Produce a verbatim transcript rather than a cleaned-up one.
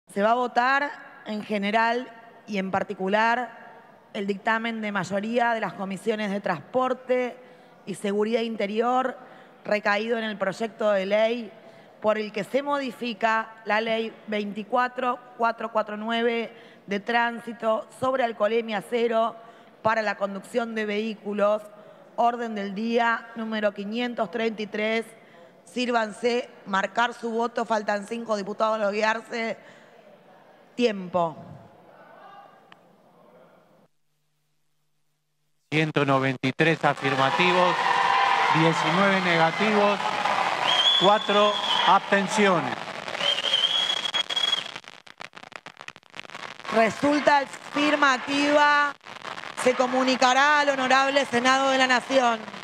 Se va a votar en general y en particular el dictamen de mayoría de las comisiones de Transporte y Seguridad Interior recaído en el proyecto de ley por el que se modifica la ley veinticuatro mil cuatrocientos cuarenta y nueve de tránsito sobre alcoholemia cero para la conducción de vehículos, orden del día número quinientos treinta y tres. Sírvanse marcar su voto, faltan cinco diputados a loguearse. Tiempo. ciento noventa y tres afirmativos, diecinueve negativos, cuatro abstenciones. Resulta afirmativa. Se comunicará al Honorable Senado de la Nación.